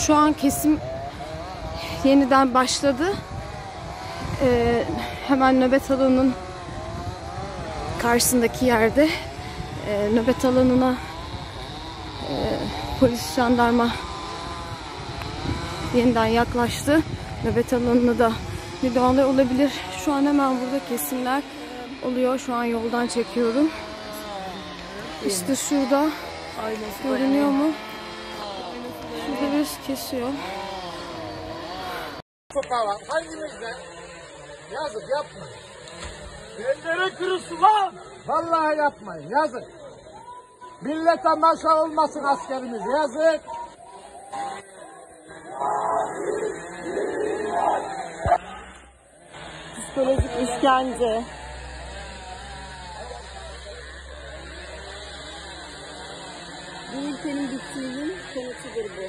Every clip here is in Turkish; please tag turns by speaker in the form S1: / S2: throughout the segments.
S1: Şu an kesim yeniden başladı. Hemen nöbet alanının karşısındaki yerde nöbet alanına polis, jandarma yeniden yaklaştı. Nöbet alanına da müdahale olabilir. Şu an hemen burada kesimler oluyor. Şu an yoldan çekiyorum. İşte şurada görünüyor mu? Şurada birisi kesiyor.
S2: Hangimizden? Yazık, yapmayın. Ellere kırılsın lan! Vallahi yapmayın, yazık. Millete maşa olmasın askerimiz, yazık.
S3: Psikolojik işkence. Bu ülkenin bittiğinin kanıtıdır bu.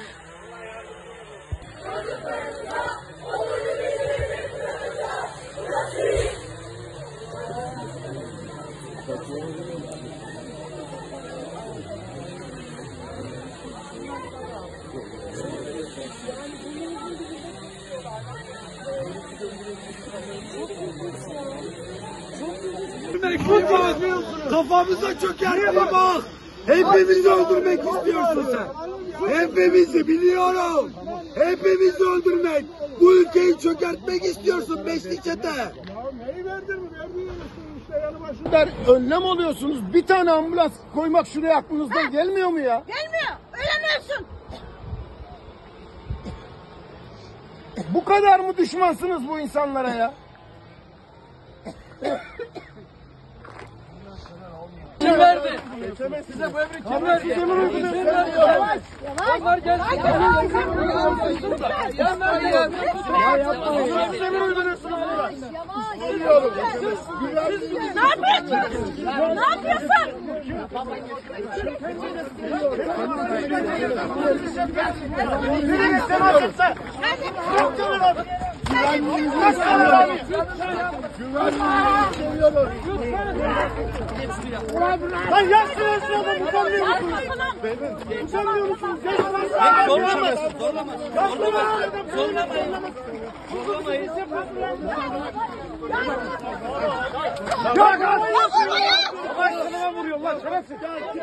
S4: Kafamıza çökertme bak. Hepimizi öldürmek istiyorsun sen. Hepimizi biliyorum. Hepimizi öldürmek. Bu ülkeyi çökertmek istiyorsun beşli çete.
S2: Ya neyi verdin mi? İşte yanı başında önlem alıyorsunuz. Bir tane ambulans koymak şuraya aklınızdan gelmiyor mu ya?
S3: Gelmiyor. Ölemiyorsun.
S2: Bu kadar mı düşmansınız bu insanlara ya?
S5: Kim verdi? Size bu emri kim verdi? Kim verdi? Yavaş. Onlar gelsin.
S2: Ya yapmayın. Size mi uyduruyorsunuz bunu?
S3: Ne yapıyorsun? Ne yapıyorsun?
S2: Lan yaşlısınız adam utanmıyor musunuz? Utanmıyor musunuz?
S5: Zorlamayın. Zorlamayın. Zorlamayın.
S2: Ya başkanıma vuruyor lan şerefsiz.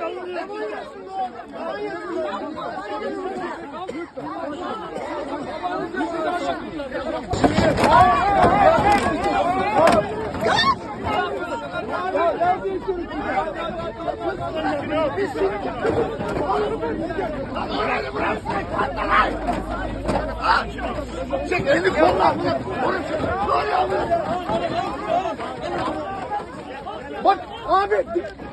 S2: Çek elini koluna. Bak abi.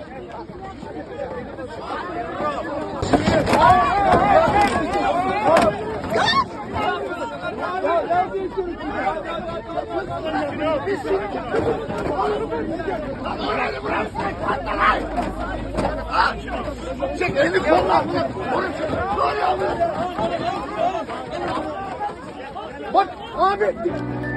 S2: Çek elini koluna. Bak abi.